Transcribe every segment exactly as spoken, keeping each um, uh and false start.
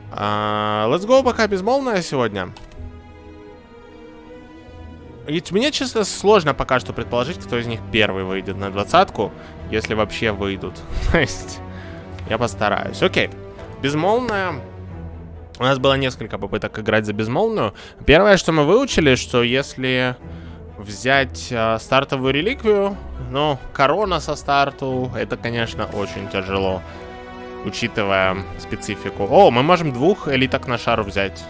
Uh, let's go пока безмолвная сегодня. Ведь мне, честно, сложно пока что предположить, кто из них первый выйдет на двадцатку, если вообще выйдут. То есть, я постараюсь. Окей. Безмолвная. У нас было несколько попыток играть за безмолвную. Первое, что мы выучили, что если взять э, стартовую реликвию, ну, корона со старту, это, конечно, очень тяжело, учитывая специфику. О, мы можем двух элиток на шару взять.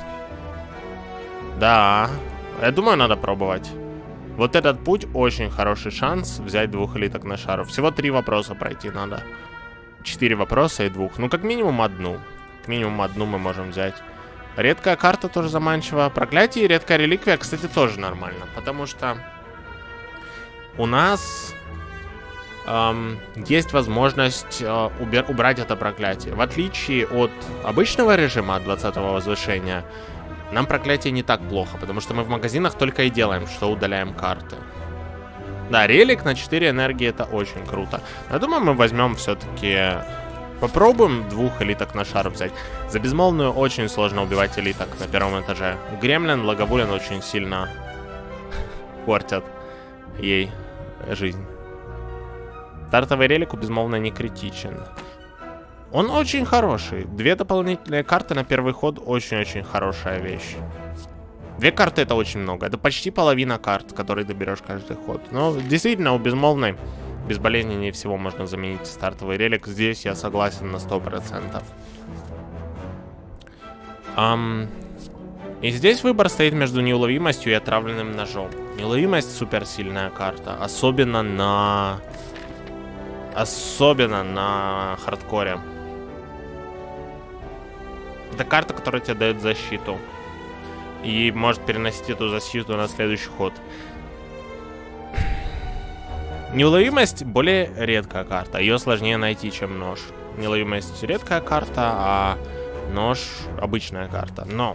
Да. Я думаю, надо пробовать. Вот этот путь очень хороший шанс взять двух элиток на шару. Всего три вопроса пройти надо. Четыре вопроса и двух. Ну, как минимум одну. Как минимум одну мы можем взять. Редкая карта тоже заманчивая. Проклятие и редкая реликвия, кстати, тоже нормально. Потому что у нас эм, есть возможность э, убер убрать это проклятие. В отличие от обычного режима, от двадцатого возвышения, нам проклятие не так плохо, потому что мы в магазинах только и делаем, что удаляем карты. Да, релик на четыре энергии — это очень круто. Но я думаю, мы возьмем все-таки... Попробуем двух элиток на шар взять. За безмолвную очень сложно убивать элиток на первом этаже. Гремлин, Лаговулин очень сильно портят ей жизнь. Стартовый релик у безмолвной не критичен. Он очень хороший. Две дополнительные карты на первый ход очень-очень хорошая вещь. Две карты — это очень много. Это почти половина карт, которые ты берешь каждый ход. Но действительно, у безмолвной безболезненнее всего можно заменить стартовый релик. Здесь я согласен на сто процентов. Um, и здесь выбор стоит между неуловимостью и отравленным ножом. Неуловимость — суперсильная карта. Особенно на... Особенно на хардкоре. Это карта, которая тебе дает защиту. И может переносить эту защиту на следующий ход. Неуловимость более редкая карта. Ее сложнее найти, чем нож. Неуловимость редкая карта, а нож обычная карта. Но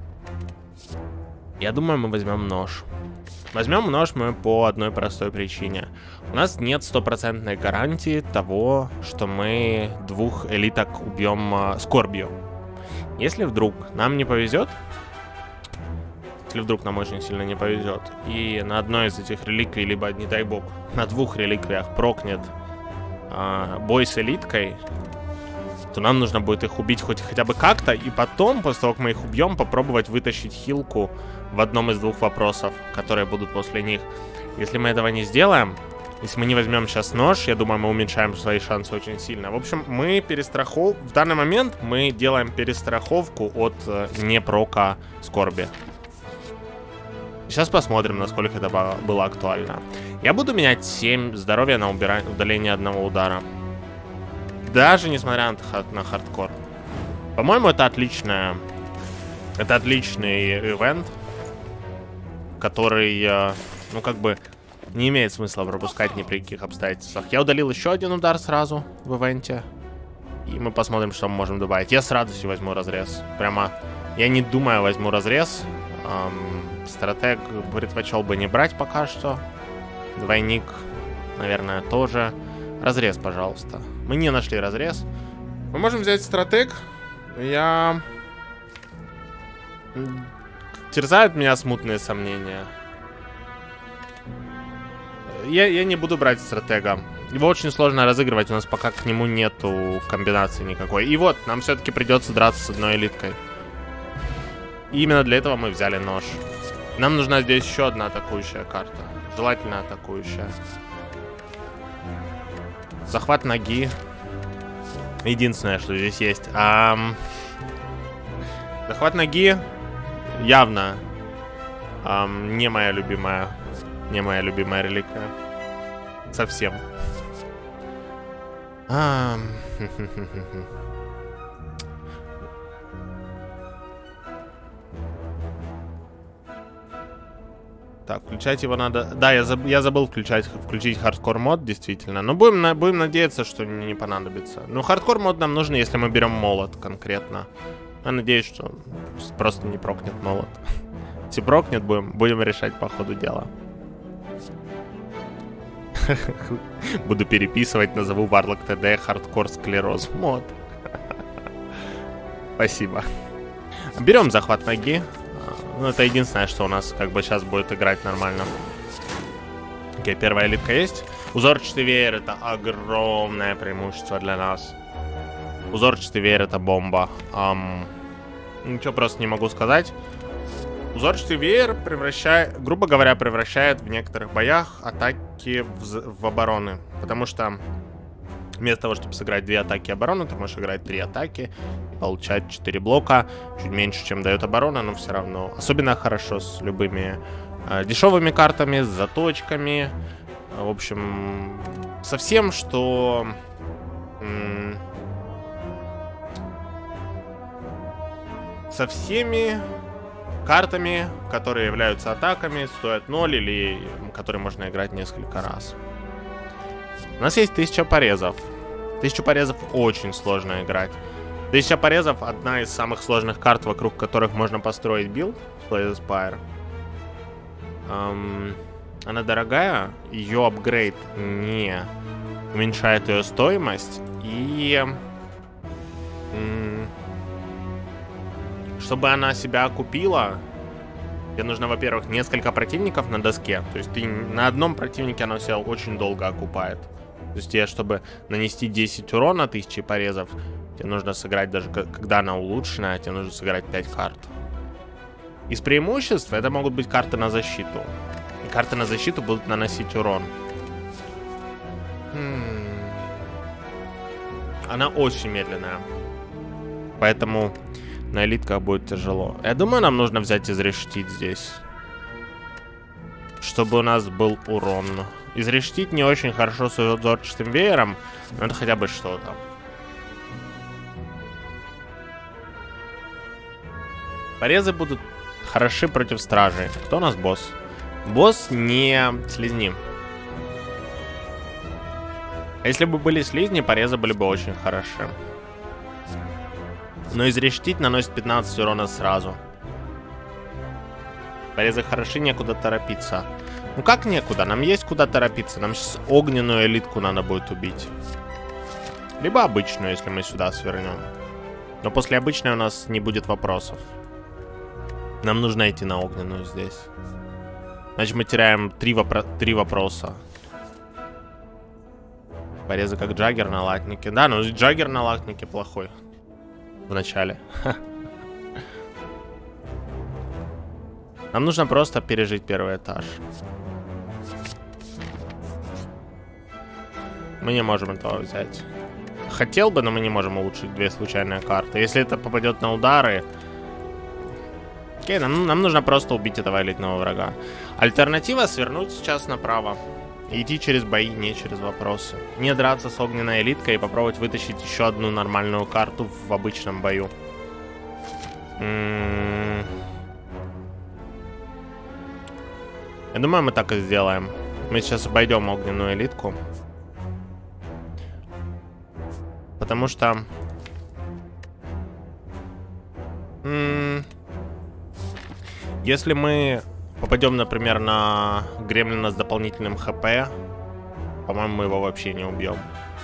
я думаю, мы возьмем нож. Возьмем нож мы по одной простой причине. У нас нет стопроцентной гарантии того, что мы двух элиток убьем э, скорбью. Если вдруг нам не повезет, если вдруг нам очень сильно не повезет, и на одной из этих реликвий, либо, не дай бог, на двух реликвиях прокнет э, бой с элиткой, то нам нужно будет их убить хоть хотя бы как-то, и потом, после того, как мы их убьем, попробовать вытащить хилку в одном из двух вопросов, которые будут после них. Если мы этого не сделаем, если мы не возьмем сейчас нож, я думаю, мы уменьшаем свои шансы очень сильно. В общем, мы перестрахов... В данный момент мы делаем перестраховку от э, непрока скорби. Сейчас посмотрим, насколько это было актуально. Я буду менять семь здоровья на убира... удаление одного удара. Даже несмотря на, на хардкор. По-моему, это отличная... Это отличный ивент, который, э, ну, как бы... Не имеет смысла пропускать ни при каких обстоятельствах. Я удалил еще один удар сразу в ивенте. И мы посмотрим, что мы можем добавить. Я с радостью возьму разрез. Прямо, я не думаю, возьму разрез. Эм, стратег предпочел бы не брать пока что. Двойник, наверное, тоже. Разрез, пожалуйста. Мы не нашли разрез. Мы можем взять стратег. Я... Терзают меня смутные сомнения. Я, я не буду брать стратега. Его очень сложно разыгрывать, у нас пока к нему нету комбинации никакой. И вот, нам все-таки придется драться с одной элиткой. И именно для этого мы взяли нож. Нам нужна здесь еще одна атакующая карта. Желательно атакующая. Захват ноги. Единственное, что здесь есть. А... Захват ноги явно а, не моя любимая. Не моя любимая реликвия. Совсем. А... Так, включать его надо... Да, я, заб... я забыл включать, включить хардкор мод, действительно. Но будем, на... будем надеяться, что не понадобится. Ну, хардкор мод нам нужен, если мы берем молот конкретно. Я надеюсь, что просто не прокнет молот. Если прокнет, будем, будем решать по ходу дела. Буду переписывать, назову Warlock ти ди хардкор склероз мод. Спасибо. Берем захват ноги. Ну, это единственное, что у нас как бы сейчас будет играть нормально. Окей, первая элитка есть. Узорчатый веер — это огромное преимущество для нас. Узорчатый веер — это бомба. Ам... Ничего просто не могу сказать. Узорчатый веер превращает, грубо говоря, превращает в некоторых боях атаки в, в обороны. Потому что вместо того, чтобы сыграть две атаки обороны, ты можешь играть три атаки и получать четыре блока. Чуть меньше, чем дает оборона, но все равно. Особенно хорошо с любыми э, дешевыми картами, с заточками. В общем, со всем, что... Со всеми картами, которые являются атаками, стоят ноль или которые можно играть несколько раз. У нас есть тысяча порезов. Тысячу порезов очень сложно играть. Тысяча порезов — одна из самых сложных карт, вокруг которых можно построить билд. Slay the Spire. Um, она дорогая, ее апгрейд не уменьшает ее стоимость. И... Чтобы она себя окупила, тебе нужно, во-первых, несколько противников на доске. То есть ты на одном противнике она себя очень долго окупает. То есть тебе, чтобы нанести десять урона тысячи порезов, тебе нужно сыграть, даже когда она улучшенная, тебе нужно сыграть пять карт. Из преимуществ это могут быть карты на защиту. И карты на защиту будут наносить урон. М-м. Она очень медленная. Поэтому... На элитках будет тяжело. Я думаю, нам нужно взять изрештить здесь. Чтобы у нас был урон. Изрештить не очень хорошо с узорчатым веером, но это хотя бы что-то. Порезы будут хороши против стражей. Кто у нас босс? Босс не слизни. А если бы были слизни, порезы были бы очень хороши. Но изрештить наносит пятнадцать урона сразу. Порезы хороши, некуда торопиться. Ну как некуда? Нам есть куда торопиться. Нам сейчас огненную элитку надо будет убить. Либо обычную, если мы сюда свернем. Но после обычной у нас не будет вопросов. Нам нужно идти на огненную здесь. Значит, мы теряем три, вопро три вопроса. Порезы как Джаггер на латнике. Да, но Джаггер на латнике плохой. В начале. Нам нужно просто пережить первый этаж. Мы не можем этого взять. Хотел бы, но мы не можем улучшить две случайные карты. Если это попадет на удары... Окей, нам, нам нужно просто убить этого элитного врага. Альтернатива — свернуть сейчас направо. И идти через бои, не через вопросы. Не драться с огненной элиткой и попробовать вытащить еще одну нормальную карту в обычном бою. М-м-м. Я думаю, мы так и сделаем. Мы сейчас обойдем огненную элитку. Потому что... М-м- Если мы... попадем, например, на гремлина с дополнительным хп, по-моему, мы его вообще не убьем.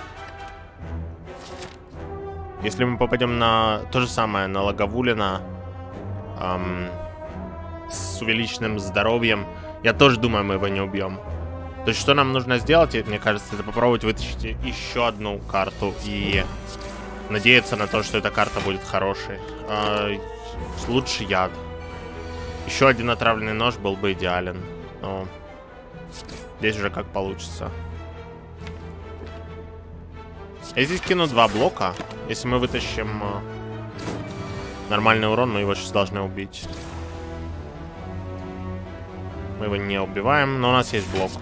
Если мы попадем на то же самое, на Лаговулина эм, с увеличенным здоровьем, я тоже думаю, мы его не убьем. То есть, что нам нужно сделать, мне кажется, это попробовать вытащить еще одну карту и надеяться на то, что эта карта будет хорошей. Э, лучше яд. Еще один отравленный нож был бы идеален. Но здесь уже как получится. Я здесь кину два блока. Если мы вытащим э, нормальный урон, мы его сейчас должны убить. Мы его не убиваем, но у нас есть блок.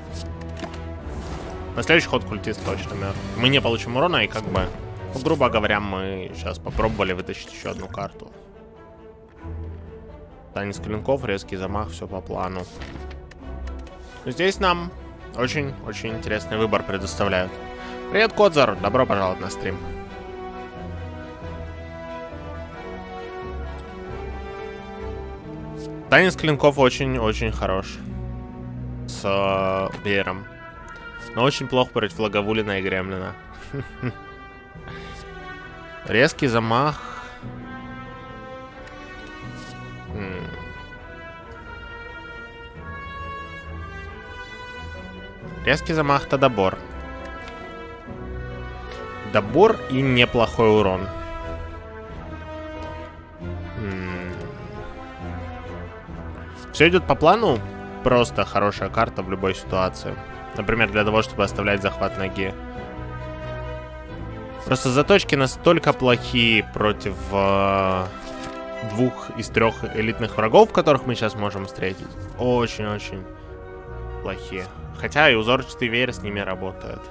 На следующий ход культист точно мертв. Мы не получим урона, и как бы, ну, грубо говоря, мы сейчас попробовали вытащить еще одну карту. Танец клинков, резкий замах, все по плану. Но здесь нам очень-очень интересный выбор предоставляют. Привет, Кодзар, добро пожаловать на стрим. Танец клинков очень-очень хорош. С э, веером. Но очень плохо против Лаговулина и Гремлина. Резкий замах. Резкий замах, то добор. Добор и неплохой урон. Все идет по плану. Просто хорошая карта в любой ситуации. Например, для того, чтобы оставлять захват ноги. Просто заточки настолько плохие против э, двух из трех элитных врагов, которых мы сейчас можем встретить. Очень-очень плохие. Хотя и узорчатый веер с ними работает.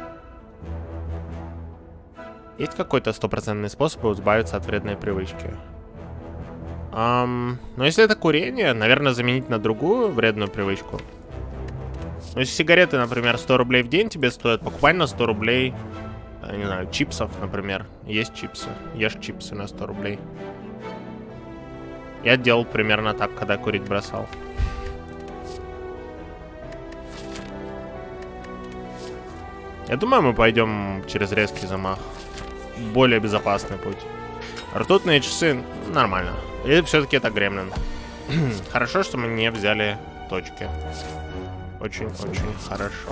Есть какой-то стопроцентный способ избавиться от вредной привычки? Um, но если это курение, наверное, заменить на другую вредную привычку. Ну, если сигареты, например, сто рублей в день тебе стоят, покупай на сто рублей, не знаю, чипсов, например. Есть чипсы. Ешь чипсы на сто рублей. Я делал примерно так, когда курить бросал. Я думаю, мы пойдем через резкий замах. Более безопасный путь. Ртутные часы нормально. Или все-таки это гремлин? Хорошо, что мы не взяли точки. Очень-очень хорошо.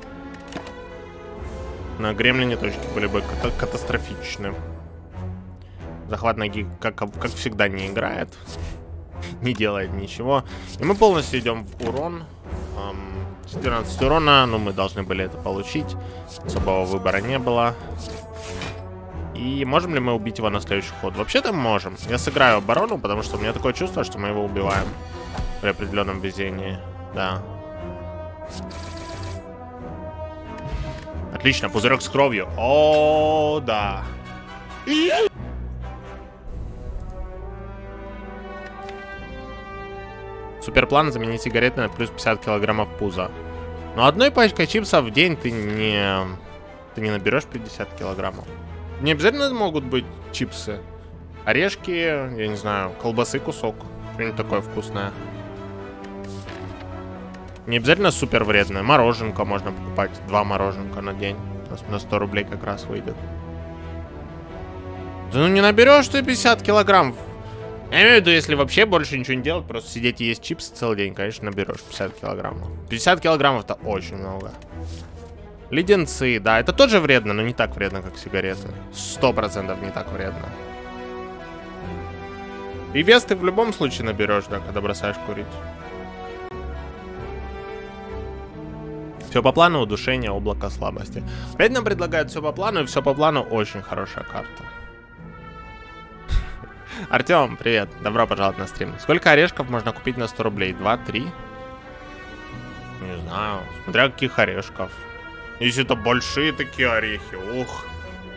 На гремлине точки были бы ката катастрофичны. Захват ноги, как, как всегда, не играет. Не делает ничего. И мы полностью идем в урон. четырнадцать урона, но мы должны были это получить. Особого выбора не было. И можем ли мы убить его на следующий ход? Вообще-то можем. Я сыграю оборону, потому что у меня такое чувство, что мы его убиваем. При определенном везении. Да. Отлично, пузырек с кровью. О, да. Суперплан заменить сигареты на плюс пятьдесят килограммов пуза. Но одной пачкой чипсов в день ты не... Ты не наберешь пятьдесят килограммов. Не обязательно могут быть чипсы. Орешки, я не знаю, колбасы кусок. Что-нибудь такое вкусное. Не обязательно супер вредное. Мороженка можно покупать. Два мороженка на день. На сто рублей как раз выйдет. Да ну не наберешь ты пятьдесят килограмм. Я имею в виду, если вообще больше ничего не делать, просто сидеть и есть чипсы целый день, конечно, наберешь пятьдесят килограммов. пятьдесят килограммов это очень много. Леденцы, да, это тоже вредно, но не так вредно, как сигареты. Сто процентов не так вредно. И вес ты в любом случае наберешь, да, когда бросаешь курить. Все по плану, удушение, облако слабости. Опять нам предлагают все по плану, и все по плану очень хорошая карта. Артем, привет, добро пожаловать на стрим. Сколько орешков можно купить на сто рублей? два-три? Не знаю, смотря каких орешков. Если это большие такие орехи, ух.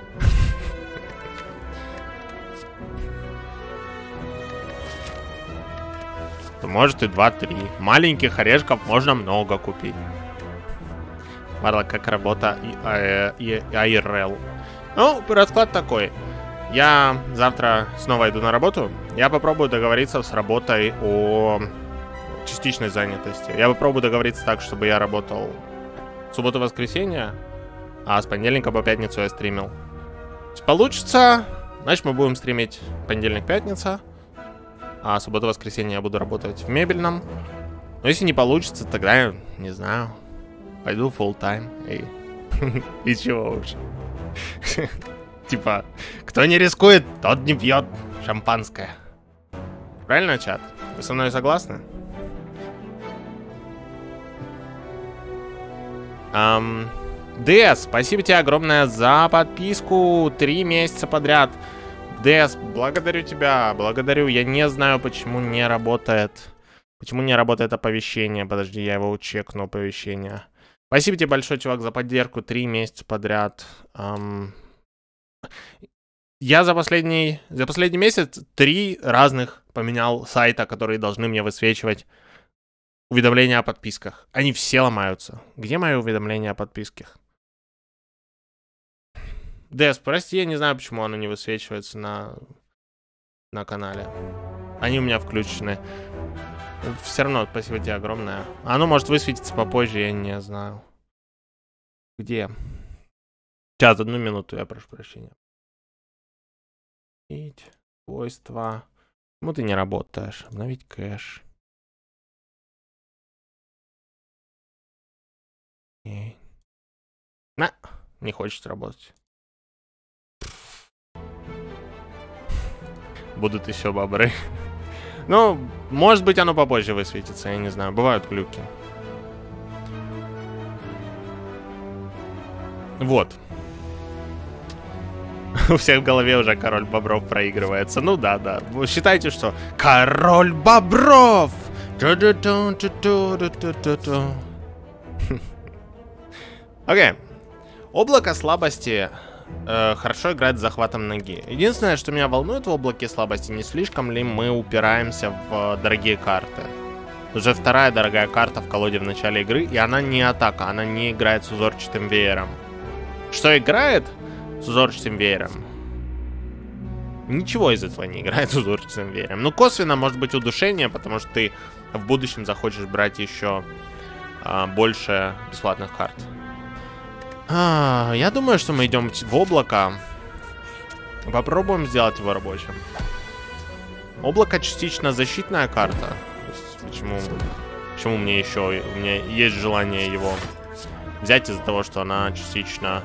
То может и два-три. Маленьких орешков можно много купить. Марла, как работа и ай эр эл. Ну, расклад такой. Я завтра снова иду на работу. Я попробую договориться с работой о частичной занятости. Я попробую договориться так, чтобы я работал субботу-воскресенье, а с понедельника по пятницу я стримил. Если получится, значит мы будем стримить понедельник-пятница, а субботу-воскресенье я буду работать в мебельном. Но если не получится, тогда я не знаю. Пойду full time. Эй. И чего уж. Типа, кто не рискует, тот не пьет шампанское. Правильно, чат? Вы со мной согласны? Um, ДС, спасибо тебе огромное за подписку. Три месяца подряд. ДС, благодарю тебя. Благодарю. Я не знаю, почему не работает. Почему не работает оповещение. Подожди, я его чекну, оповещение. Спасибо тебе большое, чувак, за поддержку. Три месяца подряд. Um, я за последний, за последний месяц три разных поменял сайта, которые должны мне высвечивать уведомления о подписках. Они все ломаются. Где мои уведомления о подписках? Дэс, прости, я не знаю, почему оно не высвечивается на, на канале. Они у меня включены. Все равно, спасибо тебе огромное. Оно может высветиться попозже, я не знаю. Где? Сейчас, одну минуту, я прошу прощения. Свойства. Почему ты не работаешь? Обновить кэш. Не, На, не хочет работать. Будут еще бобры. Ну, может быть, оно попозже высветится, я не знаю. Бывают глюки. Вот. У всех в голове уже король бобров проигрывается. Ну да, да. Вы считайте, что король бобров! Окей. Облако слабости э, хорошо играет с захватом ноги. Единственное, что меня волнует в облаке слабости, не слишком ли мы упираемся в э, дорогие карты. Уже вторая дорогая карта в колоде в начале игры, и она не атака, она не играет с узорчатым веером. Что играет с узорчатым веером? Ничего из этого не играет с узорчатым веером. Ну, косвенно может быть удушение, потому что ты в будущем захочешь брать еще а, больше бесплатных карт. А, я думаю, что мы идем в облако. Попробуем сделать его рабочим. Облако частично защитная карта. То есть, почему, почему мне еще... У меня есть желание его взять из-за того, что она частично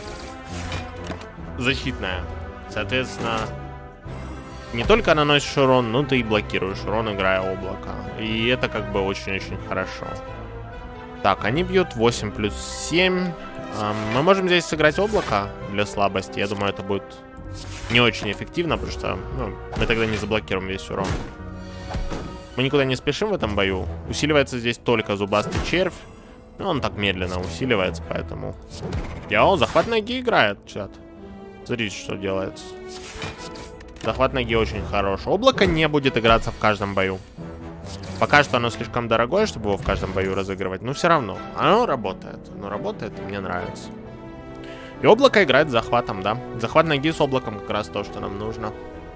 защитная. Соответственно, не только наносишь урон, но ты и блокируешь урон, играя облако. И это как бы очень-очень хорошо. Так, они бьют восемь плюс семь. Мы можем здесь сыграть облако для слабости. Я думаю, это будет не очень эффективно, потому что ну, мы тогда не заблокируем весь урон. Мы никуда не спешим в этом бою. Усиливается здесь только зубастый червь. Но он так медленно усиливается, поэтому... Я, он захват ноги играет, чат. Смотрите, что делается. Захват ноги очень хорош. Облако не будет играться в каждом бою. Пока что оно слишком дорогое, чтобы его в каждом бою разыгрывать. Но все равно, оно работает. Оно работает, и мне нравится. И облако играет с захватом, да. Захват ноги с облаком как раз то, что нам нужно.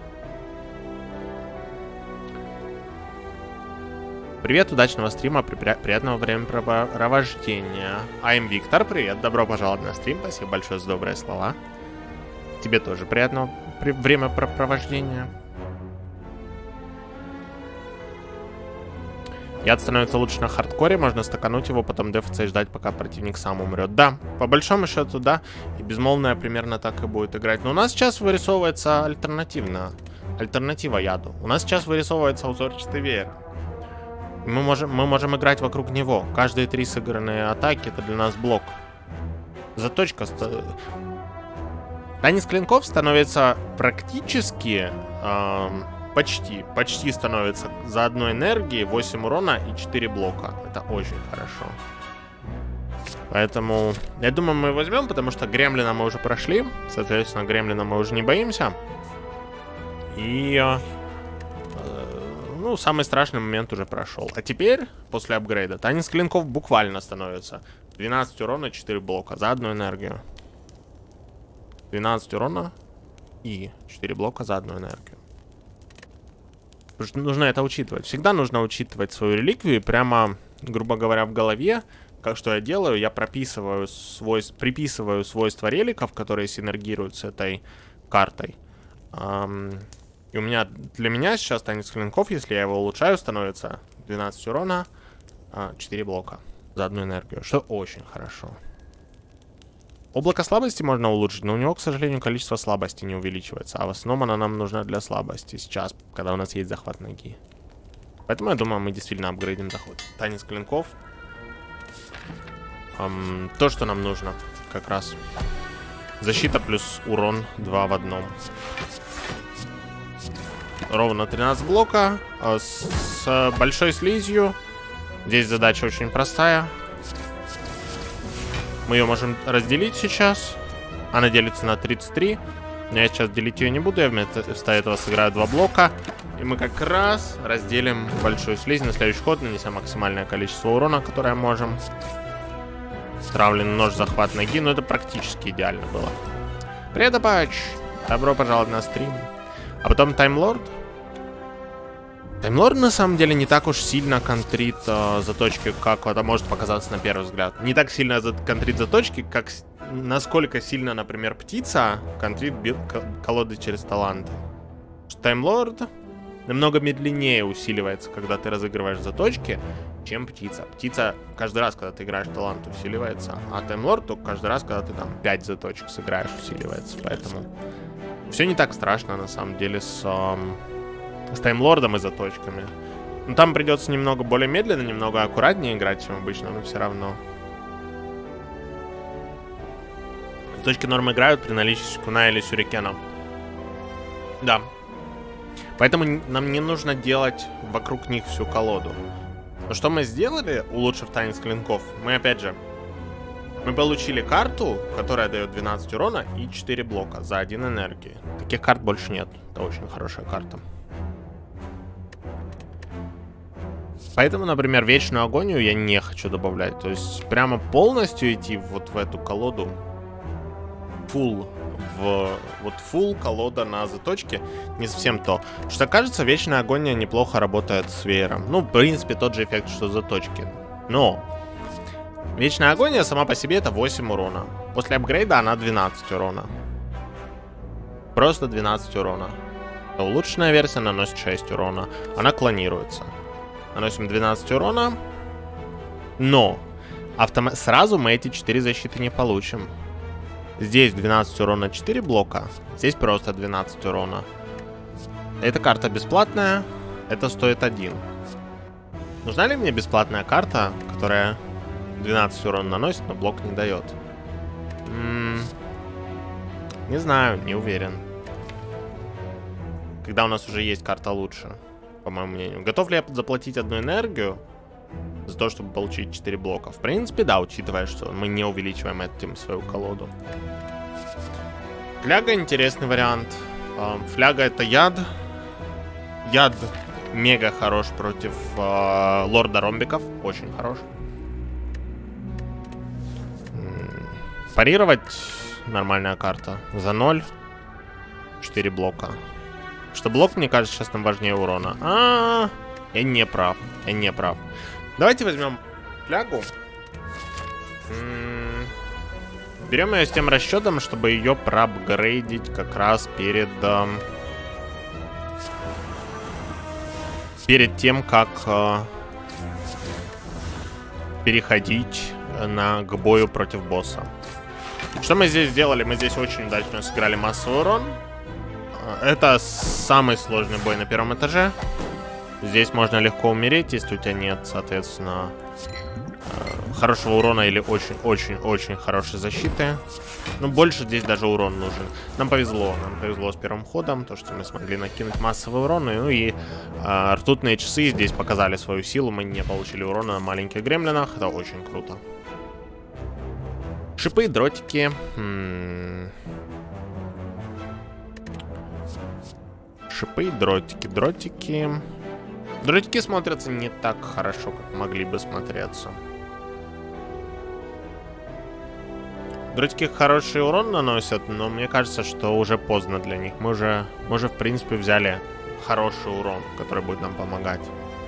Привет, удачного стрима, при приятного времяпрепровождения. I'm Виктор, привет, добро пожаловать на стрим, спасибо большое за добрые слова. Тебе тоже приятного времяпрепровождения. Яд становится лучше на хардкоре, можно стакануть его, потом дефаться и ждать, пока противник сам умрет. Да, по большому счету, да, и безмолвная примерно так и будет играть. Но у нас сейчас вырисовывается альтернативно, альтернатива яду. У нас сейчас вырисовывается узорчатый веер. Мы можем, мы можем играть вокруг него. Каждые три сыгранные атаки — это для нас блок. Заточка. Танец клинков становится практически... Эм, почти. Почти становится за одной энергии восемь урона и четыре блока. Это очень хорошо. Поэтому, я думаю, мы возьмем, потому что Гремлина мы уже прошли. Соответственно, Гремлина мы уже не боимся. И... Э, Ну, самый страшный момент уже прошел. А теперь, после апгрейда, танец клинков буквально становится двенадцать урона, четыре блока за одну энергию. двенадцать урона и четыре блока за одну энергию. Потому что нужно это учитывать. Всегда нужно учитывать свою реликвию. Прямо, грубо говоря, в голове, как что я делаю, я прописываю свойств, приписываю свойства реликов, которые синергируют с этой картой. Um, И у меня, для меня сейчас танец клинков, если я его улучшаю, становится двенадцать урона, четыре блока за одну энергию, что очень хорошо. Облако слабости можно улучшить, но у него, к сожалению, количество слабости не увеличивается, а в основном она нам нужна для слабости сейчас, когда у нас есть захват ноги. Поэтому я думаю, мы действительно апгрейдим заход. Танец клинков. Эм, то, что нам нужно, как раз. Защита плюс урон два в одном. Ровно тринадцать блока с, с большой слизью. Здесь задача очень простая. Мы ее можем разделить сейчас. Она делится на тридцать три. Но я сейчас делить ее не буду. Я вместо этого сыграю два блока. И мы как раз разделим большую слизь. На следующий ход нанесем максимальное количество урона, которое можем. Травленный нож, захват ноги. Но это практически идеально было. Привет, Апач! Добро пожаловать на стрим. А потом Таймлорд. Таймлорд на самом деле не так уж сильно контрит э, заточки, как это может показаться на первый взгляд. Не так сильно за контрит заточки, как насколько сильно, например, птица контрит колоды через таланты. Таймлорд намного медленнее усиливается, когда ты разыгрываешь заточки, чем птица. Птица каждый раз, когда ты играешь талант, усиливается, а таймлорд только каждый раз, когда ты там пять заточек сыграешь, усиливается. Поэтому все не так страшно на самом деле с, эм, с таймлордом и заточками. Ну, там придется немного более медленно, немного аккуратнее играть, чем обычно, но все равно. Точки норм играют при наличии Сюкуна или Сюрикена. Да. Поэтому нам не нужно делать вокруг них всю колоду. Но что мы сделали, улучшив танец клинков? Мы опять же, мы получили карту, которая дает двенадцать урона и четыре блока за один энергии. Таких карт больше нет. Это очень хорошая карта. Поэтому, например, вечную агонию я не хочу добавлять. То есть прямо полностью идти вот в эту колоду. Фулл. В, вот фулл колода на заточке не совсем то. Потому что, кажется, вечная агония неплохо работает с веером. Ну, в принципе, тот же эффект, что заточки. Но вечная агония сама по себе это восемь урона. После апгрейда она двенадцать урона. Просто двенадцать урона. Улучшенная версия наносит шесть урона. Она клонируется. Наносим двенадцать урона. Но автом... сразу мы эти четыре защиты не получим. Здесь двенадцать урона, четыре блока. Здесь просто двенадцать урона. Эта карта бесплатная. Это стоит один. Нужна ли мне бесплатная карта, которая двенадцать урона наносит, но блок не дает? М-м- не знаю, не уверен. Когда у нас уже есть карта лучше, по моему мнению. Готов ли я заплатить одну энергию за то, чтобы получить четыре блока? В принципе, да, учитывая, что мы не увеличиваем этим свою колоду. Фляга интересный вариант. Фляга это яд. Яд мега хорош против э, лорда ромбиков. Очень хорош. Парировать нормальная карта. За ноль. четыре блока. Что блок, мне кажется, сейчас нам важнее урона. А-а-а, я не прав. Я не прав. Давайте возьмем флягу. М-м- Берем ее с тем расчетом, чтобы ее проапгрейдить как раз перед... Э, перед тем, как э, переходить на, к бою против босса. Что мы здесь сделали? Мы здесь очень удачно сыграли массовый урон. Это самый сложный бой на первом этаже. Здесь можно легко умереть, если у тебя нет, соответственно, хорошего урона или очень-очень-очень хорошей защиты. Но больше здесь даже урон нужен. Нам повезло, нам повезло с первым ходом, то, что мы смогли накинуть массовый урон. Ну и э, ртутные часы здесь показали свою силу. Мы не получили урона на маленьких гремлинах. Это очень круто. Шипы, дротики. М-м- Шипы, дротики, дротики. Дротики смотрятся не так хорошо, как могли бы смотреться. Дротики хороший урон наносят, но мне кажется, что уже поздно для них. Мы уже, мы уже в принципе, взяли хороший урон, который будет нам помогать.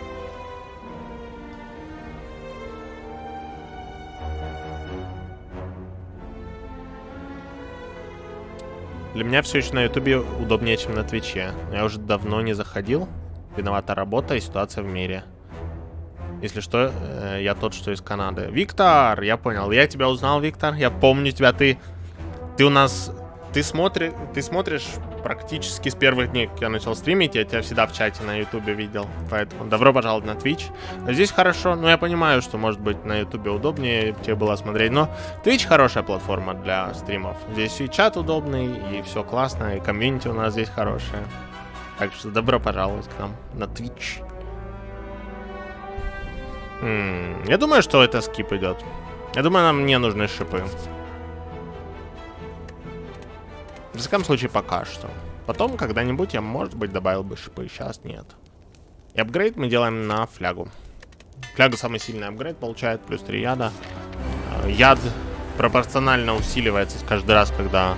Для меня все еще на ютубе удобнее, чем на твиче. Я уже давно не заходил. Виновата работа и ситуация в мире. Если что, я тот, что из Канады. Виктор, я понял. Я тебя узнал, Виктор. Я помню тебя. Ты, ты у нас... Ты, смотри, ты смотришь практически с первых дней, как я начал стримить. Я тебя всегда в чате на ютубе видел. Поэтому добро пожаловать на Twitch. Здесь хорошо. Но я понимаю, что, может быть, на ютубе удобнее тебе было смотреть. Но Twitch хорошая платформа для стримов. Здесь и чат удобный, и все классно. И комьюнити у нас здесь хорошее. Так что добро пожаловать к нам на Twitch. М-м, я думаю, что это скип идет. Я думаю, нам не нужны шипы. В всяком случае, пока что. Потом, когда-нибудь, я, может быть, добавил бы шипы. Сейчас нет. И апгрейд мы делаем на флягу. Фляга самый сильный апгрейд получает. Плюс три яда. Яд пропорционально усиливается каждый раз, когда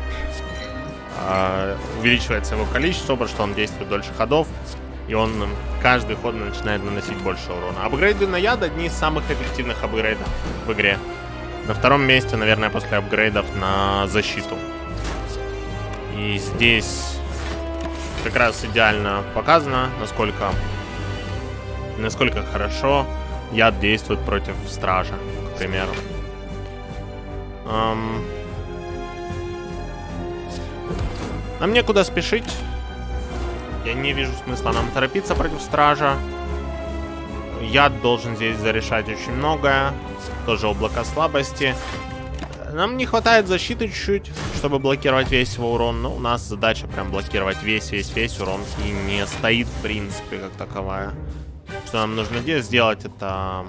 э, увеличивается его количество, потому что он действует дольше ходов. И он каждый ход начинает наносить больше урона. Апгрейды на яд одни из самых эффективных апгрейдов в игре. На втором месте, наверное, после апгрейдов на защиту. И здесь как раз идеально показано, насколько, насколько хорошо яд действует против стража, к примеру. Эм... Нам некуда спешить. Я не вижу смысла нам торопиться против стража. Яд должен здесь зарешать очень многое. Тоже облако слабости. Нам не хватает защиты чуть-чуть, чтобы блокировать весь его урон. Но у нас задача прям блокировать весь-весь-весь урон. И не стоит, в принципе, как таковая. Что нам нужно сделать, это...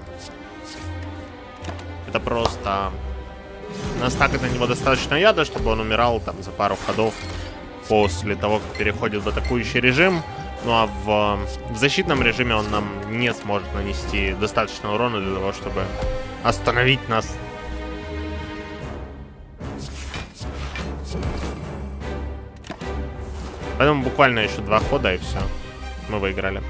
Это просто... Настакать на него достаточно яда, чтобы он умирал там за пару ходов после того, как переходит в атакующий режим. Ну а в, в защитном режиме он нам не сможет нанести достаточно урона для того, чтобы остановить нас. Поэтому буквально еще два хода и все. Мы выиграли.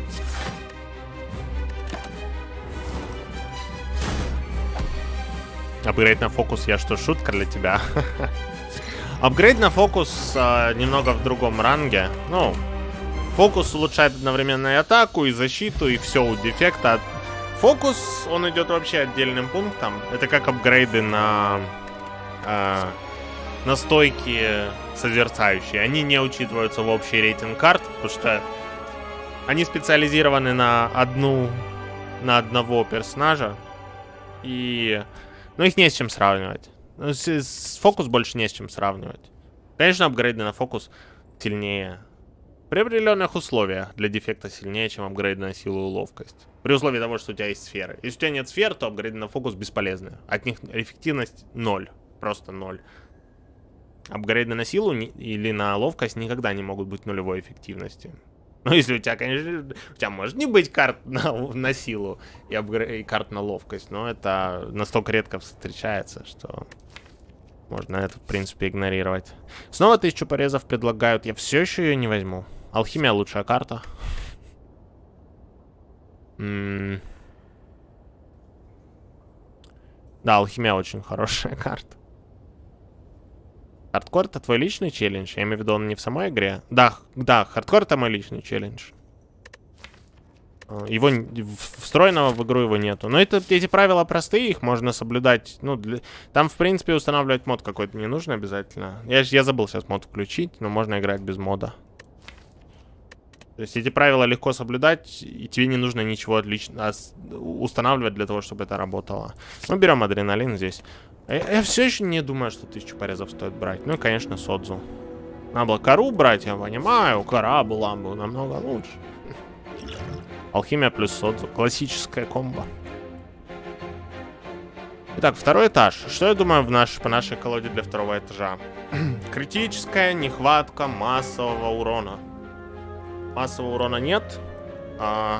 Апгрейд на фокус, я что, шутка для тебя? Апгрейд на фокус а, немного в другом ранге. Ну, фокус улучшает одновременно и атаку, и защиту, и все у дефекта. Фокус, он идет вообще отдельным пунктом. Это как апгрейды на, а, на стойки созерцающие. Они не учитываются в общий рейтинг карт, потому что они специализированы на одну, на одного персонажа. И... Ну, их не с чем сравнивать. С, с фокус больше не с чем сравнивать. Конечно, апгрейды на фокус сильнее. При определенных условиях для дефекта сильнее, чем апгрейды на силу и ловкость. При условии того, что у тебя есть сферы. Если у тебя нет сфер, то апгрейды на фокус бесполезны. От них эффективность ноль. Просто ноль. Апгрейды на силу или на ловкость никогда не могут быть нулевой эффективности. Ну, если у тебя, конечно, у тебя может не быть карт на, на силу и, апгрей, и карт на ловкость, но это настолько редко встречается, что можно это, в принципе, игнорировать. Снова тысячу порезов предлагают. Я все еще ее не возьму. Алхимия лучшая карта. М-м- да, алхимия очень хорошая карта. Хардкор — это твой личный челлендж? Я имею в виду, он не в самой игре? Да, да, хардкор — это мой личный челлендж. Его встроенного в игру его нету. Но это, эти правила простые, их можно соблюдать. Ну, для... Там, в принципе, устанавливать мод какой-то не нужно обязательно. Я, я забыл сейчас мод включить, но можно играть без мода. То есть эти правила легко соблюдать, и тебе не нужно ничего отлично устанавливать для того, чтобы это работало. Мы берем адреналин здесь. Я, я все еще не думаю, что тысячу порезов стоит брать. Ну и, конечно, Содзу. Надо было кору брать, я понимаю. Кора была бы намного лучше. Алхимия плюс Содзу. Классическая комбо. Итак, второй этаж. Что я думаю в наш, по нашей колоде для второго этажа? Критическая нехватка массового урона. Массового урона нет. А...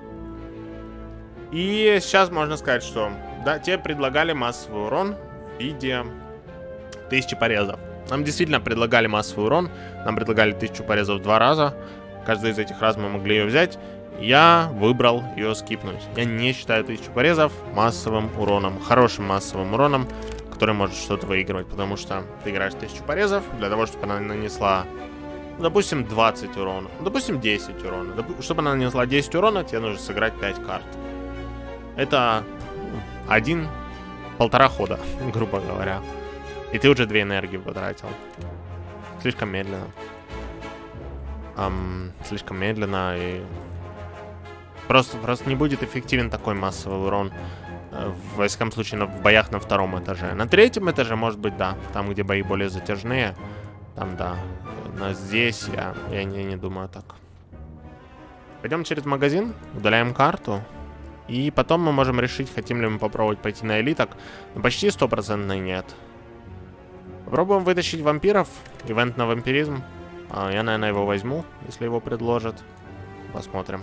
И сейчас можно сказать, что да, тебе предлагали массовый урон в виде тысячи порезов. Нам действительно предлагали массовый урон. Нам предлагали тысячу порезов два раза. Каждый из этих раз мы могли ее взять. Я выбрал ее скипнуть. Я не считаю тысячу порезов массовым уроном. Хорошим массовым уроном, который может что-то выигрывать. Потому что ты играешь тысячу порезов для того, чтобы она нанесла, допустим, двадцать урона. Допустим, десять урона. Доп... Чтобы она нанесла десять урона, тебе нужно сыграть пять карт. Это один, полтора хода, грубо говоря. И ты уже две энергии потратил. Слишком медленно. Эм, слишком медленно и... Просто, просто не будет эффективен такой массовый урон. В, во всяком случае, в боях на втором этаже. На третьем этаже, может быть, да. Там, где бои более затяжные. Там, да. Но здесь я, я не, не думаю так. Пойдем через магазин, удаляем карту. И потом мы можем решить, хотим ли мы попробовать пойти на элиток. Но почти стопроцентно нет. Попробуем вытащить вампиров. Ивент на вампиризм. А, я, наверное, его возьму, если его предложат. Посмотрим.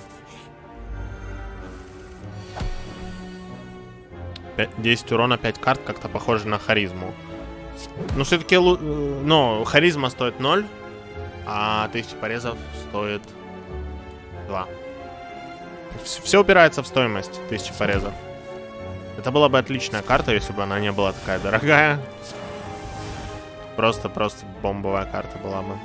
десять урона, пять карт, как-то похоже на харизму. Но все-таки, ну, харизма стоит ноль, а тысяча порезов стоит два. Все упирается в стоимость тысячи порезов. Это была бы отличная карта, если бы она не была такая дорогая. Просто-просто бомбовая карта была бы.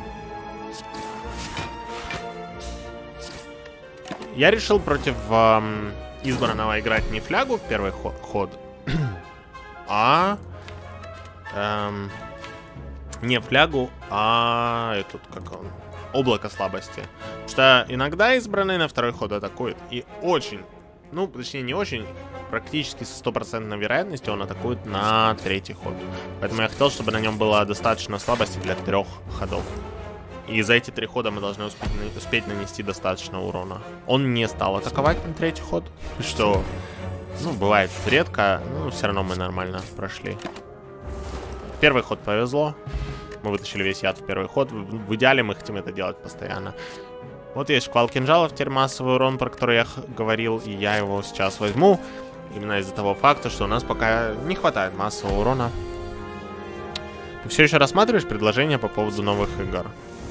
Я решил против... Эм, избранного играть не флягу в первый ход, ход а... Эм, не флягу, а... Этот, как он... Облако слабости. Потому что иногда избранный на второй ход атакует. И очень... Ну, точнее, не очень... Практически с стопроцентной вероятностью он атакует на третий ход. Поэтому я хотел, чтобы на нем было достаточно слабости для трех ходов. И за эти три хода мы должны успеть, успеть нанести достаточно урона. Он не стал атаковать на третий ход, что, ну, бывает редко, но все равно мы нормально прошли. Первый ход повезло. Мы вытащили весь яд в первый ход. В идеале мы хотим это делать постоянно. Вот есть шквал кинжалов, теперь массовый урон, про который я говорил, и я его сейчас возьму. Именно из-за того факта, что у нас пока не хватает массового урона. Ты все еще рассматриваешь предложения по поводу новых игр?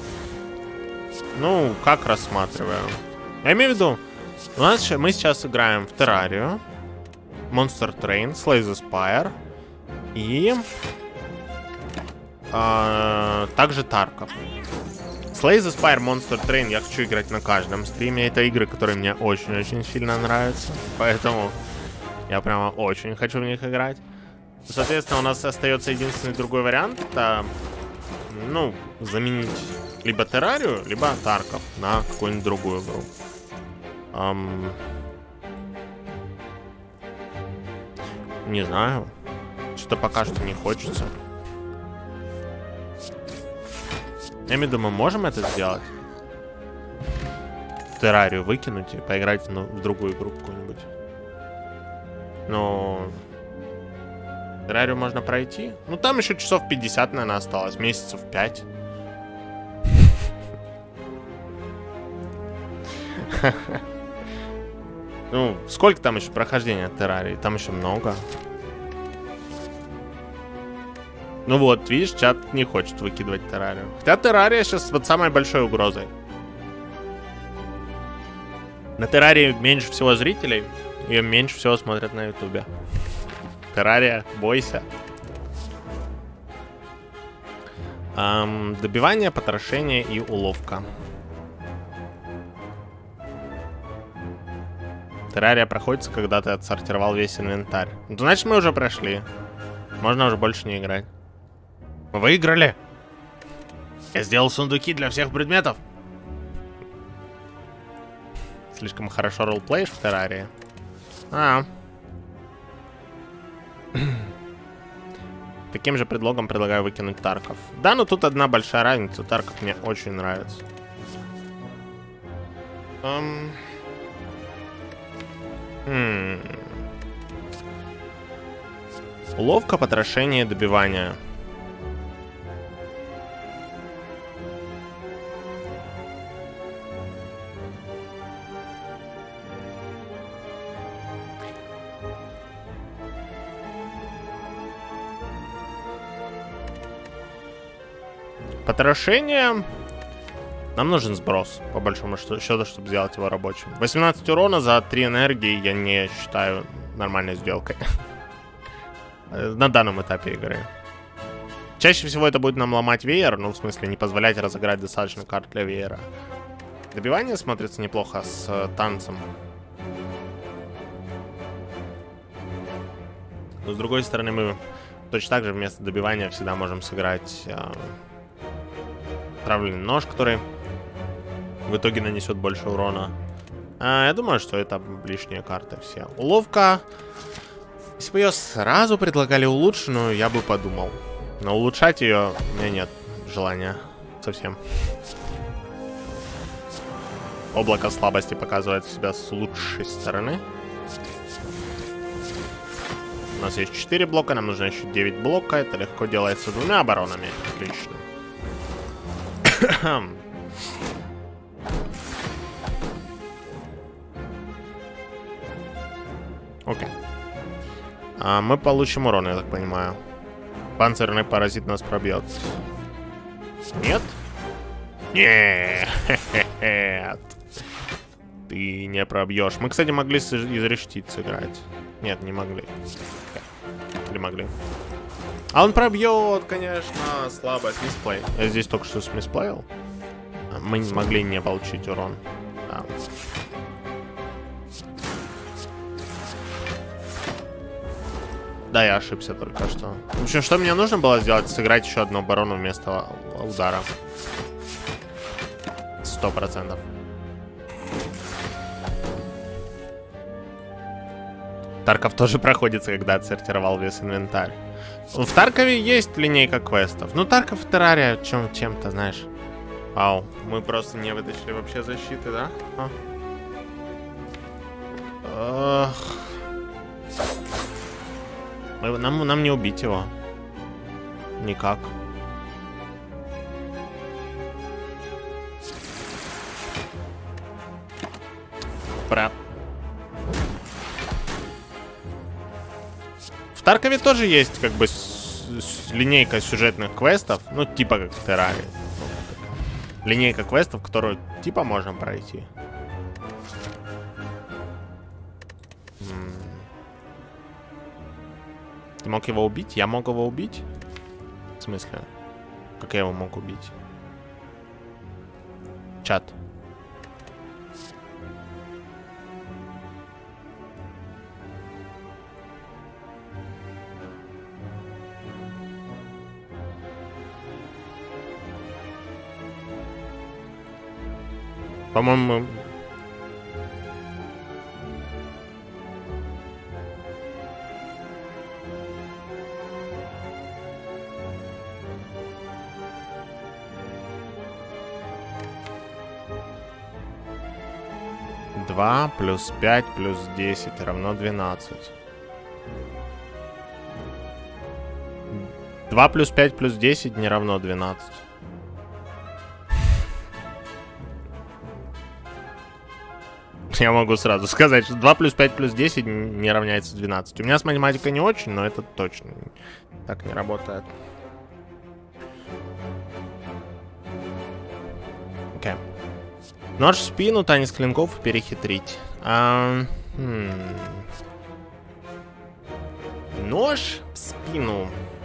Ну, как рассматриваю? Я имею в виду, у нас мы сейчас играем в Террарию, Monster Train, Slay the Spire и э, также Тарков. Slay the Spire, Monster Train я хочу играть на каждом стриме. Это игры, которые мне очень-очень сильно нравятся. Поэтому я прямо очень хочу в них играть. Соответственно, у нас остается единственный другой вариант. Это, ну, заменить либо Террарию, либо Тарков на какую-нибудь другую игру. Um, не знаю. Что-то пока что не хочется. Я думаю, мы можем это сделать? Террарию выкинуть и поиграть ну, в другую игру какую-нибудь. Но... Террарию можно пройти. Ну, там еще часов пятьдесят, наверное, осталось. Месяцев пять. Ну, сколько там еще прохождения Террарии? Там еще много. Ну вот, видишь, чат не хочет выкидывать Террарию. Хотя Террария сейчас под самой большой угрозой. На Террарии меньше всего зрителей. Ее меньше всего смотрят на Ютубе. Террария, бойся. Эм, добивание, потрошение и уловка. Террария проходится, когда ты отсортировал весь инвентарь. Ну, значит, мы уже прошли. Можно уже больше не играть. Мы выиграли. Я сделал сундуки для всех предметов. Слишком хорошо ролплеишь в Террарии. А. Таким же предлогом предлагаю выкинуть Тарков. Да, но тут одна большая разница. Тарков мне очень нравится. Um... Hmm. Уловка, потрошение, добивание. Потрошение. Нам нужен сброс, по большому счету, чтобы сделать его рабочим. восемнадцать урона за три энергии я не считаю нормальной сделкой. На данном этапе игры. Чаще всего это будет нам ломать веер, ну, в смысле, не позволять разыграть достаточно карт для веера. Добивание смотрится неплохо с э, танцем. Но с другой стороны, мы точно так же вместо добивания всегда можем сыграть э, травленный нож, который в итоге нанесет больше урона. А, я думаю, что это лишние карты все. Уловка. Если бы ее сразу предлагали улучшенную, я бы подумал. Но улучшать ее у меня нет желания совсем. Облако слабости показывает себя с лучшей стороны. У нас есть четыре блока, нам нужно еще девять блока. Это легко делается двумя оборонами. Отлично. Окей. А мы получим урон, я так понимаю. Панцирный паразит нас пробьет. Нет? Нет. Ты не пробьешь. Мы, кстати, могли изрешетить сыграть. Нет, не могли. Или могли. А он пробьет, конечно, слабость. Мисплей. Я здесь только что смисплеил. Мы не могли не получить урон. Да. да, я ошибся только что. В общем, что мне нужно было сделать? Сыграть еще одну оборону вместо удара. Сто процентов. Тарков тоже проходится, когда отсортировал весь инвентарь. В Таркове есть линейка квестов. Ну, Тарков и Террария чем- чем-то, знаешь. Вау, мы просто не вытащили вообще защиты, да? А? Мы, нам, нам не убить его. Никак. Брат. В Таркове тоже есть как бы с, с линейка сюжетных квестов. Ну, типа как в Террарии. Линейка квестов, которую типа можно пройти. М-м. Ты мог его убить? Я мог его убить? В смысле? Как я его мог убить? Чат. По-моему... два плюс пять плюс десять равно двенадцать. два плюс пять плюс десять не равно двенадцать. Я могу сразу сказать, что два плюс пять плюс десять не равняется двенадцать. У меня с математикой не очень, но это точно так не работает. Окей. Okay. Нож в спину, танец клинков, перехитрить. А, хм. Нож в спину.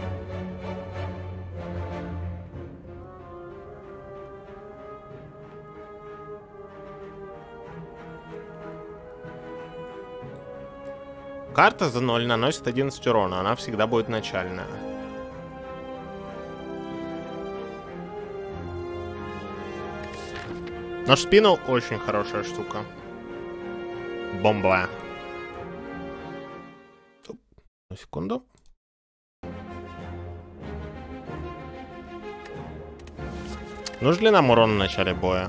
Карта за ноль наносит одиннадцать урона. Она всегда будет начальная. Нож в спину очень хорошая штука. Бомба. Секунду. Нужен ли нам урон в начале боя?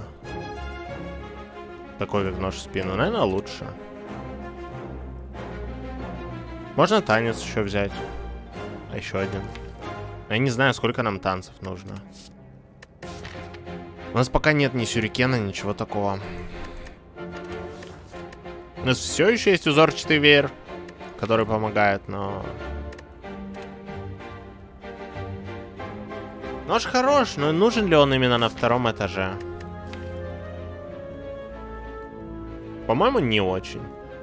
Такой как нож в спину. Наверное, лучше. Можно танец еще взять. А еще один. Я не знаю, сколько нам танцев нужно. У нас пока нет ни сюрикена, ничего такого. У нас все еще есть узорчатый веер, который помогает, но... Нож хорош, но нужен ли он именно на втором этаже? По-моему, не очень.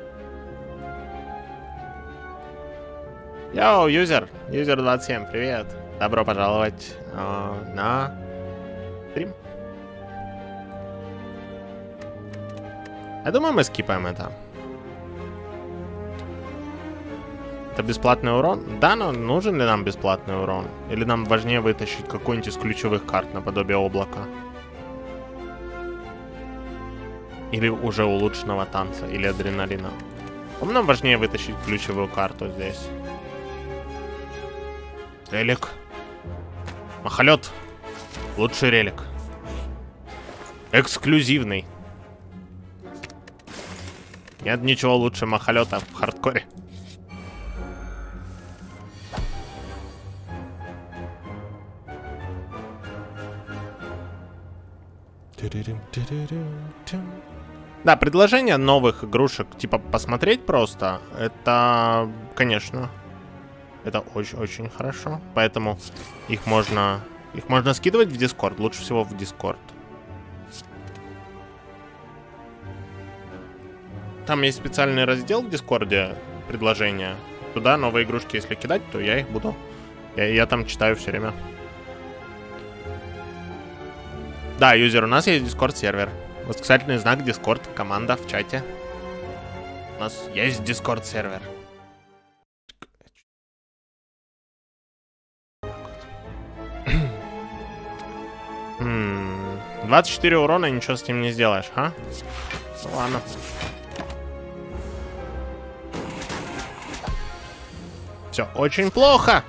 Йоу, юзер, юзер двадцать семь, привет. Добро пожаловать э, на стрим. Я думаю, мы скипаем это. Это бесплатный урон? Да, но нужен ли нам бесплатный урон? Или нам важнее вытащить какую-нибудь из ключевых карт наподобие облака? Или уже улучшенного танца, или адреналина? По-моему, нам важнее вытащить ключевую карту здесь. Релик. Махолет. Лучший релик. Эксклюзивный. Нет ничего лучше махолета в хардкоре. Да, предложение новых игрушек, типа посмотреть просто, это, конечно, это очень-очень хорошо. Поэтому их можно, их можно скидывать в Discord, лучше всего в Discord. Там есть специальный раздел в Дискорде, предложения. Туда новые игрушки, если кидать, то я их буду. Я, я там читаю все время. Да, юзер, у нас есть Discord сервер. Восклицательный знак Discord, команда в чате. У нас есть Discord сервер. двадцать четыре урона, ничего с ним не сделаешь, а? Ну, ладно. Все очень плохо.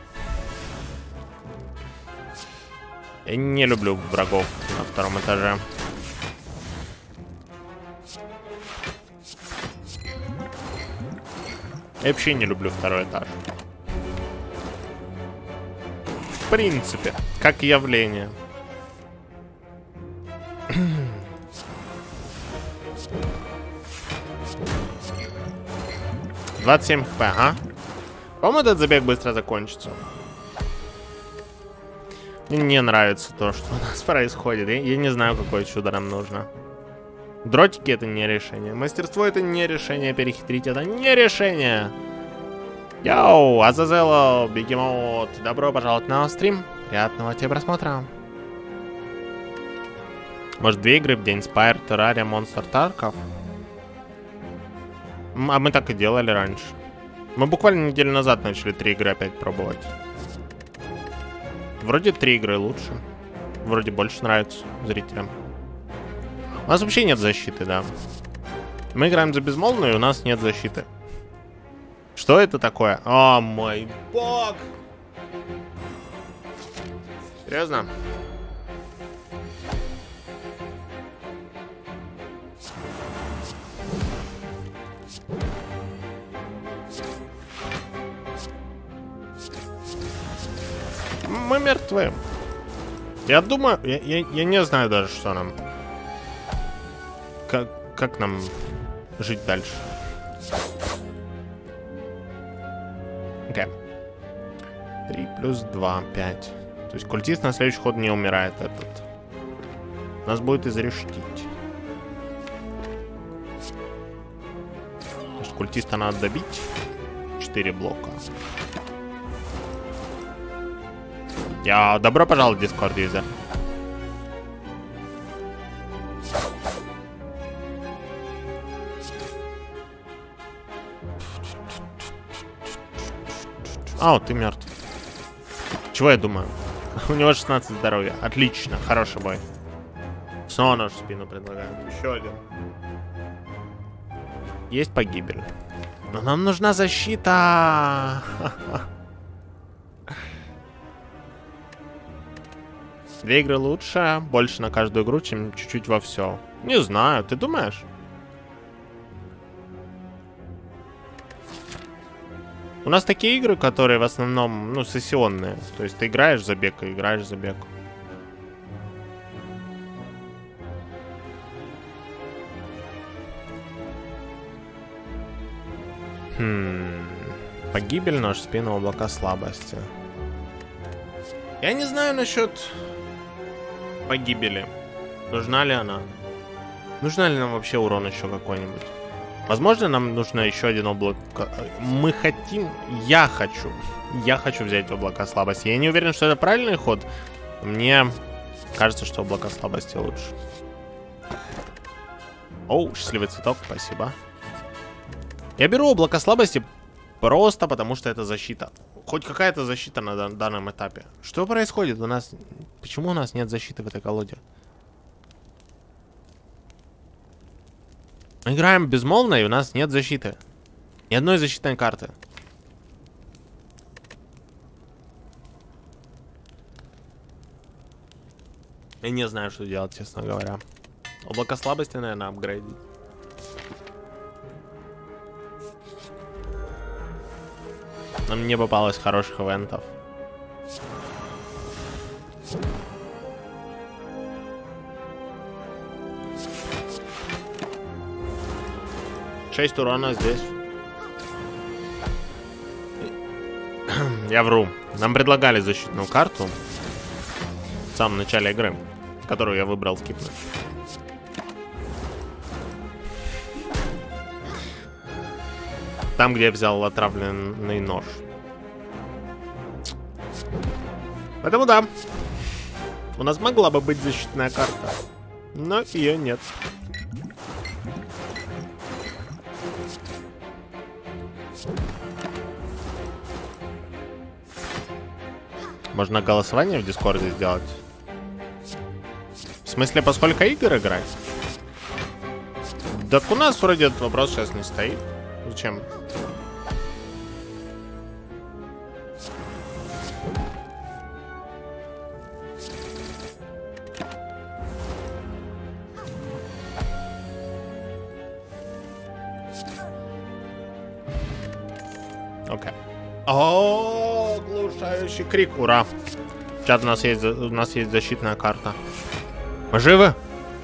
Я не люблю врагов на втором этаже. Я вообще не люблю второй этаж. В принципе, как явление. двадцать семь хп, ага. По-моему, этот забег быстро закончится. Мне не нравится то, что у нас происходит. Я, я не знаю, какое чудо нам нужно. Дротики — это не решение. Мастерство — это не решение. Перехитрить — это не решение. Йоу, Азазело, Бегемот. Добро пожаловать на стрим. Приятного тебе просмотра. Может, две игры в день? Spire, Terraria, Monster, Tarkov? А мы так и делали раньше. Мы буквально неделю назад начали три игры опять пробовать. Вроде три игры лучше. Вроде больше нравится зрителям. У нас вообще нет защиты, да. Мы играем за безмолвную, и у нас нет защиты. Что это такое? О, мой бог! Серьезно? Мы мертвы. Я думаю, я, я, я не знаю даже, что нам. Как, как нам жить дальше. Окей. три плюс два, пять. То есть культист на следующий ход не умирает этот. Нас будет изрештить. Значит, культиста надо добить. четыре блока. Я... Добро пожаловать в Discord, юзер. А, ты мертв. Чего я думаю? У него шестнадцать здоровья. Отлично, хороший бой. Снова нашу спину предлагают. Еще один. Есть погибель. Но нам нужна защита. Две игры лучше, больше на каждую игру, чем чуть-чуть во все. Не знаю, ты думаешь? У нас такие игры, которые в основном, ну, сессионные. То есть ты играешь за бег и играешь за бег. Хм. Погибель, нож, спину, облака слабости. Я не знаю насчет погибели. Нужна ли она? Нужна ли нам вообще урон еще какой-нибудь? Возможно, нам нужно еще один облако. Мы хотим... Я хочу. Я хочу взять облака слабости. Я не уверен, что это правильный ход. Мне кажется, что облака слабости лучше. Оу, счастливый цветок, спасибо. Я беру облако слабости просто потому, что это защита. Хоть какая-то защита на данном этапе. Что происходит у нас? Почему у нас нет защиты в этой колоде? Играем безмолвно, и у нас нет защиты. Ни одной защитной карты. Я не знаю, что делать, честно говоря. Облако слабости, наверное, апгрейдить. Нам не попалось хороших ивентов. шесть урона здесь. Я вру. Нам предлагали защитную карту в самом начале игры, которую я выбрал скипнуть. Там, где я взял отравленный нож. Поэтому да. У нас могла бы быть защитная карта, но ее нет. Можно голосование в Дискорде сделать. смысле, по сколько игр играть? Так у нас вроде этот вопрос сейчас не стоит. Зачем? Окей. О, глушающий крик. Ура. Чат, у нас есть, у нас есть защитная карта. Мы живы?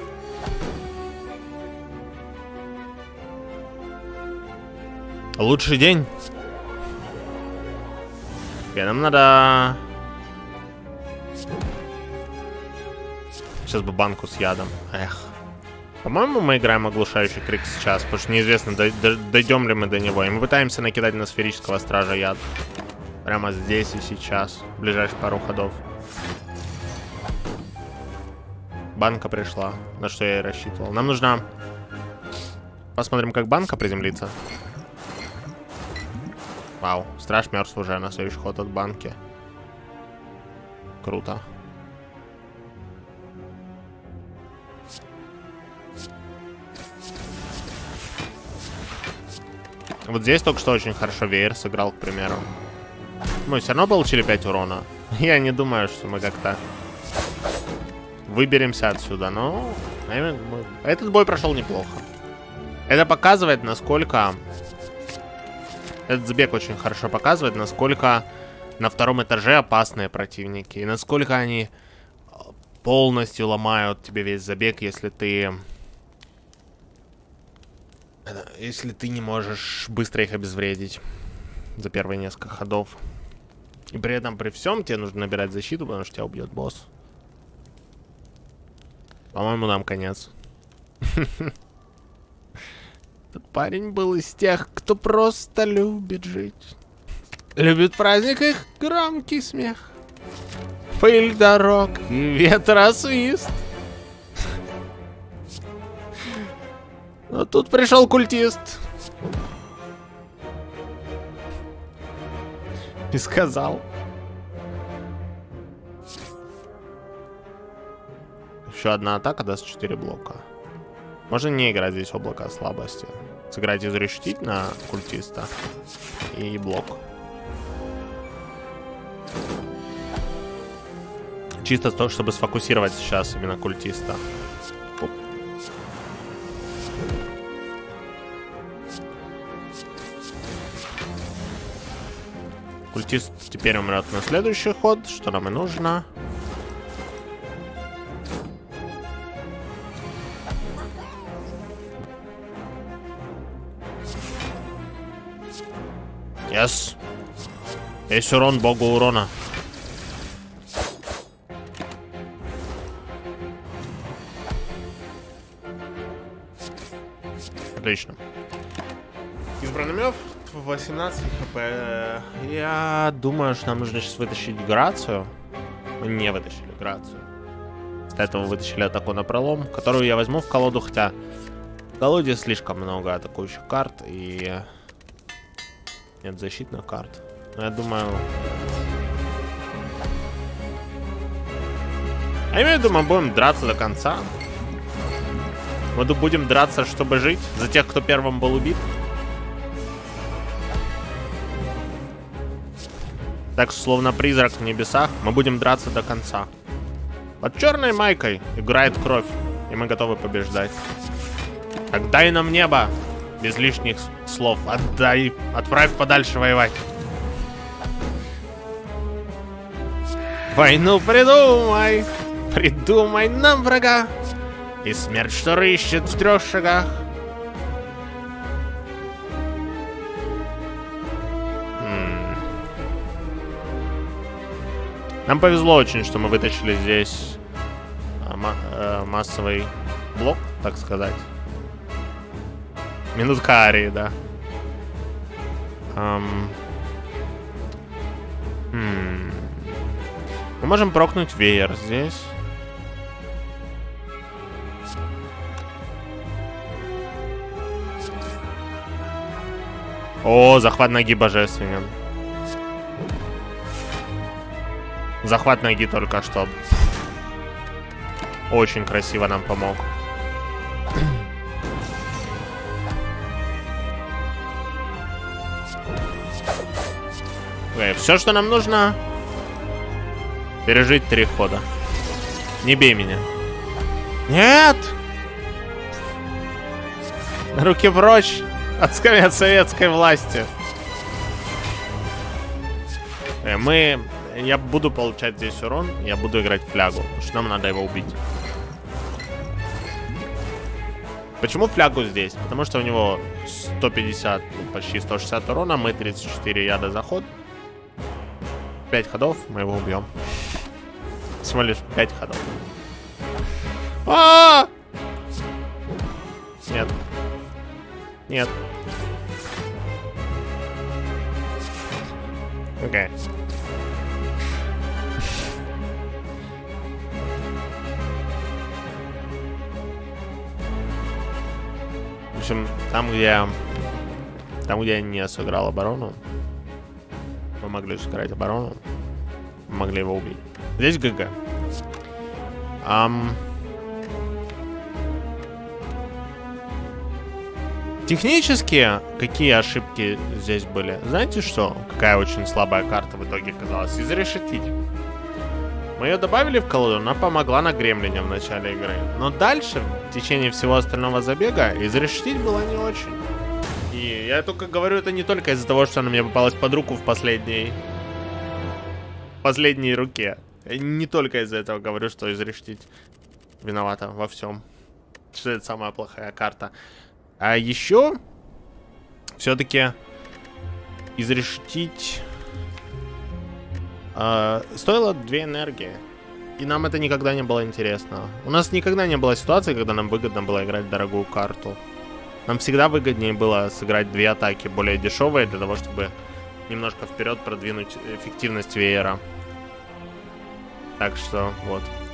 Лучший день. Окей, нам надо... Сейчас бы банку с ядом. Эх. По-моему, мы играем оглушающий крик сейчас, потому что неизвестно, дойдем ли мы до него. И мы пытаемся накидать на сферического стража яд. Прямо здесь и сейчас. В ближайшие пару ходов. Банка пришла, на что я и рассчитывал. Нам нужно... Посмотрим, как банка приземлится. Вау, страж мертв уже на следующий ход от банки. Круто. Вот здесь только что очень хорошо веер сыграл, к примеру. Мы все равно получили пять урона. Я не думаю, что мы как-то выберемся отсюда, но этот бой прошел неплохо. Это показывает, насколько... Этот забег очень хорошо показывает, насколько на втором этаже опасные противники. И насколько они полностью ломают тебе весь забег, если ты... Если ты не можешь быстро их обезвредить за первые несколько ходов. И при этом, при всем, тебе нужно набирать защиту, потому что тебя убьет босс. По-моему, нам конец. Этот парень был из тех, кто просто любит жить. Любит в праздниках громкий смех, пыль дорог и ветросвист. Но тут пришел культист и сказал: еще одна атака даст четыре блока. Можно не играть здесь облако слабости. Сыграть изрешетить на культиста и блок. Чисто то, чтобы сфокусировать сейчас именно культиста. Оп. Культист теперь умрет на следующий ход, что нам и нужно. Yes. Есть урон богу урона. Отлично. Избранный мёв восемнадцать хп. Я думаю, что нам нужно сейчас вытащить Грацию. Мы не вытащили Грацию. С этого вытащили атаку на пролом, которую я возьму в колоду, хотя в колоде слишком много атакующих карт и нет защитных карт. Но я думаю... А я думаю, будем драться до конца. Мы будем драться, чтобы жить. За тех, кто первым был убит. Так, словно призрак в небесах, мы будем драться до конца. Под черной майкой играет кровь, и мы готовы побеждать. Так дай нам небо, без лишних слов. Отдай, отправь подальше воевать. Войну придумай, придумай нам врага, и смерть, что рыщет в трех шагах. Нам повезло очень, что мы вытащили здесь а, ма э, массовый блок, так сказать. Минутка арии, да. Um, hmm. Мы можем прокнуть веер здесь. О, захват ноги божественен. Захват ноги только что. очень красиво нам помог. Okay, все, что нам нужно, пережить три хода. Не бей меня. Нет! Руки прочь от советской власти. Мы... Я буду получать здесь урон, я буду играть флягу, потому что нам надо его убить. Почему флягу здесь? Потому что у него сто пятьдесят, почти сто шестьдесят урона, мы тридцать четыре яда за ход. пять ходов, мы его убьем. Всего лишь пять ходов. А-а-а! Нет. Нет. Окей. Okay. В общем, там, где я... Там, где я не сыграл оборону, мы могли сыграть оборону, мы могли его убить. Здесь ГГ. Ам... Технически, какие ошибки здесь были? Знаете что? Какая очень слабая карта в итоге оказалась? Изрешетить. Мы ее добавили в колоду, она помогла на гремлине в начале игры. Но дальше, в течение всего остального забега, изрешетить было не очень. И я только говорю это не только из-за того, что она мне попалась под руку в последней... последней руке. Я не только из-за этого говорю, что изрешетить виновата во всем. Что это самая плохая карта. А еще все-таки изрешетить э, стоило две энергии. И нам это никогда не было интересно. У нас никогда не было ситуации, когда нам выгодно было играть дорогую карту. Нам всегда выгоднее было сыграть две атаки более дешевые, для того, чтобы немножко вперед продвинуть эффективность веера. Так что вот.